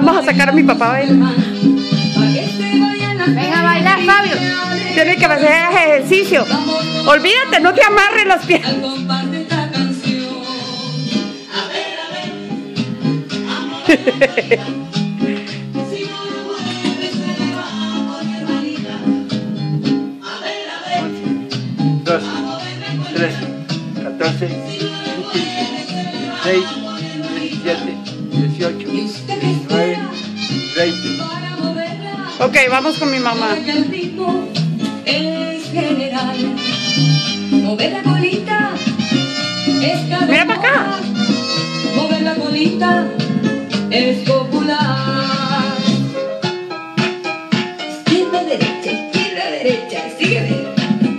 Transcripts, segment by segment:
vamos a sacar a mi papá a bailar. Venga a bailar, Fabio. Tiene que hacer ejercicio. Olvídate, no te amarres las piernas. Dos, 3, 14, 15, 16, 17, 18, 19, 20. Ok, vamos con mi mamá. El ritmo es general. Mover la colita es cada Mira para acá. Mover la colita es popular. Izquierda, derecha, sígueme.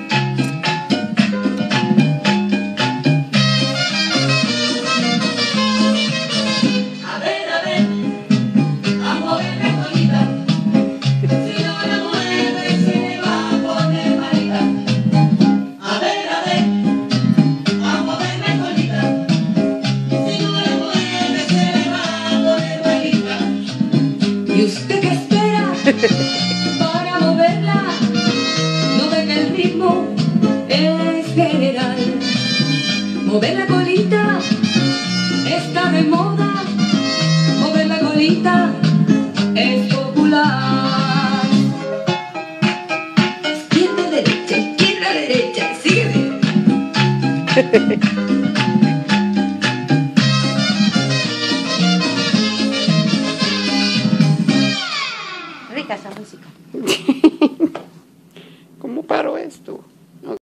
A ver, a mover la colita. Si no la mueve se va a poner malita. A ver, a mover la colita. Si no la mueve se va a poner malita. ¿Y usted qué espera para moverla? No ve que el ritmo es general. Mover la colita está de moda. Mover la colita es popular. Izquierda, derecha, sígueme. Rica esa música. ¿Cómo paro esto?